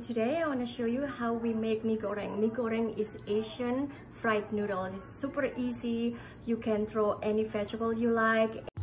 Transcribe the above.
today I want to show you how we make mee goreng. Mee goreng is Asian fried noodles. It's super easy. You can throw any vegetable you like.